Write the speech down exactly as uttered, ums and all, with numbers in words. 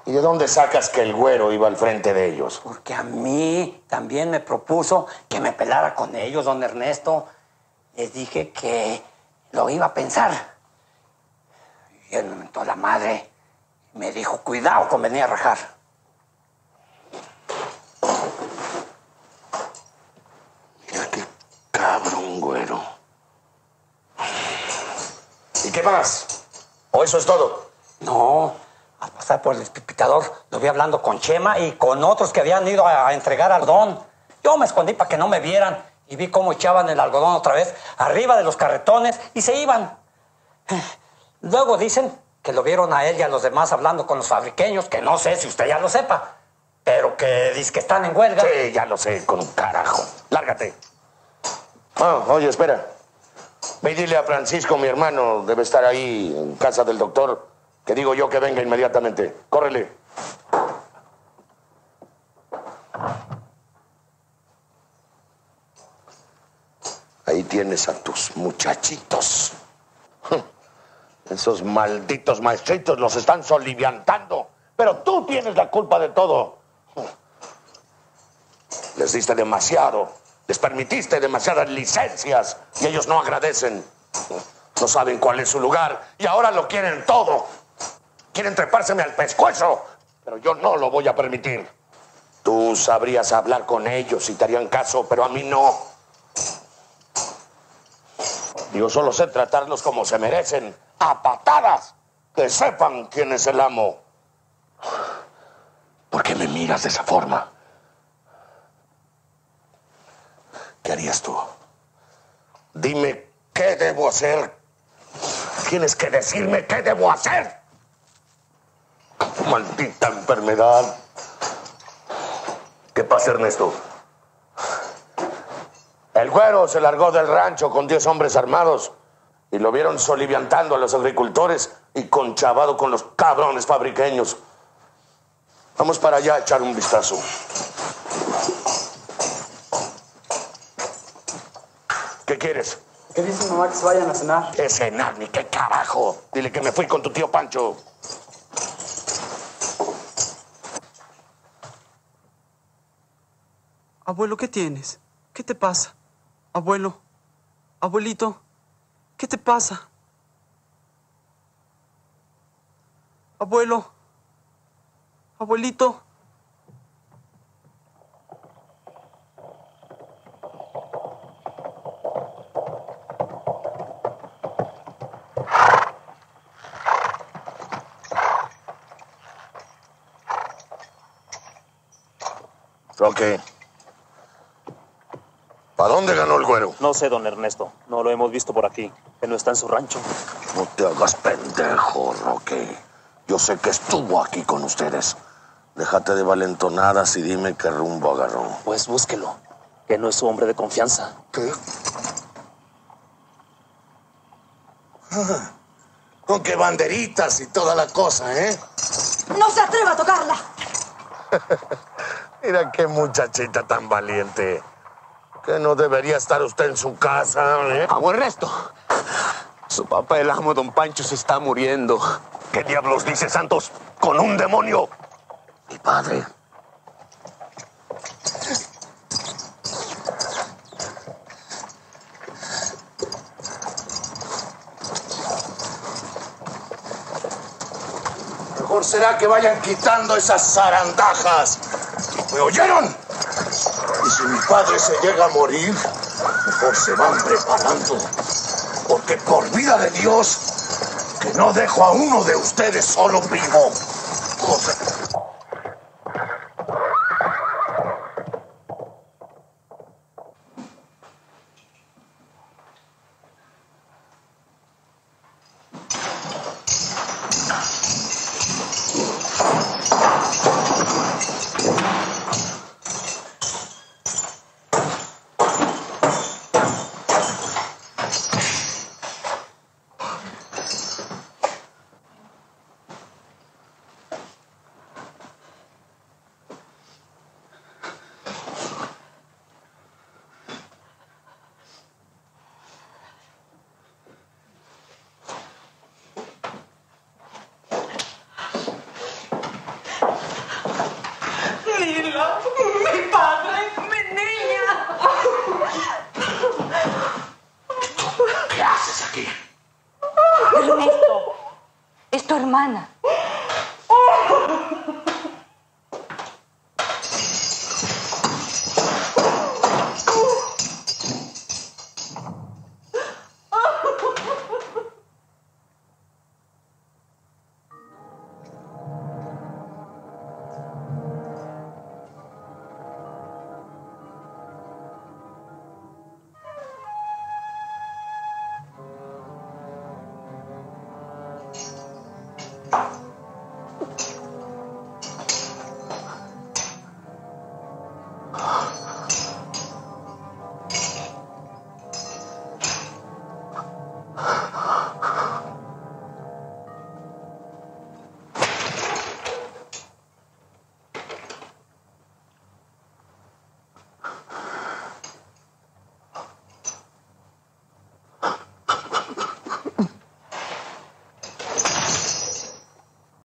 ¿Y de dónde sacas que el güero iba al frente de ellos? Porque a mí también me propuso que me pelara con ellos, don Ernesto. Les dije que lo iba a pensar. Y él me mentó la madre. Me dijo, cuidado con venir a rajar. Mira qué cabrón, güero. ¿Y qué más? ¿O eso es todo? No, al pasar por el despipitador lo vi hablando con Chema y con otros que habían ido a, a entregar algodón. Yo me escondí para que no me vieran y vi cómo echaban el algodón otra vez arriba de los carretones y se iban. Luego dicen que lo vieron a él y a los demás hablando con los fabriqueños, que no sé si usted ya lo sepa, pero que dice que están en huelga. Sí, ya lo sé, con un carajo. Lárgate. Oh, oye, espera. Ve y dile a Francisco, mi hermano, debe estar ahí en casa del doctor, que digo yo que venga inmediatamente. Córrele. Ahí tienes a tus muchachitos. Esos malditos maestritos los están soliviantando. Pero tú tienes la culpa de todo. Les diste demasiado. Les permitiste demasiadas licencias y ellos no agradecen. No saben cuál es su lugar y ahora lo quieren todo. Quieren trepárseme al pescuezo, pero yo no lo voy a permitir. Tú sabrías hablar con ellos y te harían caso, pero a mí no. Yo solo sé tratarlos como se merecen, a patadas. Que sepan quién es el amo. ¿Por qué me miras de esa forma? ¿Qué harías tú? Dime qué debo hacer. Tienes que decirme qué debo hacer. Maldita enfermedad. ¿Qué pasa, Ernesto? El güero se largó del rancho con diez hombres armados y lo vieron soliviantando a los agricultores y conchavado con los cabrones fabriqueños. Vamos para allá a echar un vistazo. ¿Qué quieres? ¿Qué dice mamá que se vayan a cenar? ¿Qué cenar? Ni qué carajo. Dile que me fui con tu tío Pancho. Abuelo, ¿qué tienes? ¿Qué te pasa? Abuelo, abuelito, ¿qué te pasa? Abuelo, abuelito. Roque, ¿para dónde ganó el güero? No sé, don Ernesto. No lo hemos visto por aquí. Que no está en su rancho. No te hagas pendejo, Roque. Yo sé que estuvo aquí con ustedes. Déjate de valentonadas y dime qué rumbo agarró. Pues búsquelo. Que no es su hombre de confianza. ¿Qué? Ah, con qué banderitas y toda la cosa, ¿eh? ¡No se atreva a tocarla! Mira qué muchachita tan valiente. Que no debería estar usted en su casa, ¿eh? Amo Ernesto. Su papá, el amo don Pancho, se está muriendo. ¿Qué diablos dice Santos? ¿Con un demonio? Mi padre. Mejor será que vayan quitando esas zarandajas. ¿Me oyeron? Y si mi padre se llega a morir, mejor se van preparando. Porque por vida de Dios, que no dejo a uno de ustedes solo vivo. José. hermana.